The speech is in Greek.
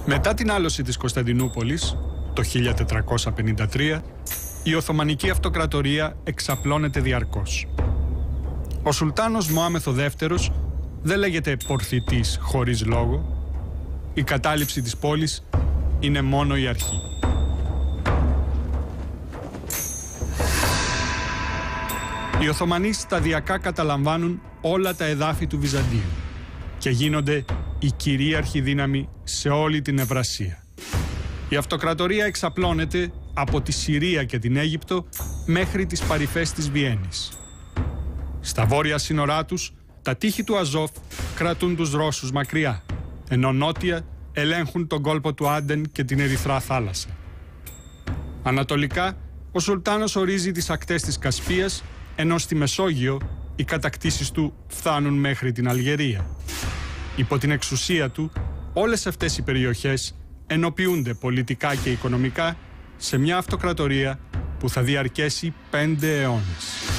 Μετά την άλωση της Κωνσταντινούπολης, το 1453, η Οθωμανική Αυτοκρατορία εξαπλώνεται διαρκώς. Ο Σουλτάνος Μωάμεθ ο Δεύτερος δεν λέγεται πορθητής χωρίς λόγο. Η κατάληψη της πόλης είναι μόνο η αρχή. Οι Οθωμανοί σταδιακά καταλαμβάνουν όλα τα εδάφη του Βυζαντίου και γίνονται η κυρίαρχη δύναμη σε όλη την Ευρασία. Η αυτοκρατορία εξαπλώνεται από τη Συρία και την Αίγυπτο μέχρι τις παρυφές της Βιέννης. Στα βόρεια σύνορά τους, τα τείχη του Αζόφ κρατούν τους Ρώσους μακριά, ενώ νότια ελέγχουν τον κόλπο του Άντεν και την Ερυθρά θάλασσα. Ανατολικά, ο Σουλτάνος ορίζει τις ακτές της Κασπίας, ενώ στη Μεσόγειο οι κατακτήσεις του φτάνουν μέχρι την Αλγερία. Υπό την εξουσία του, όλες αυτές οι περιοχές ενοποιούνται πολιτικά και οικονομικά σε μια αυτοκρατορία που θα διαρκέσει 5 αιώνες.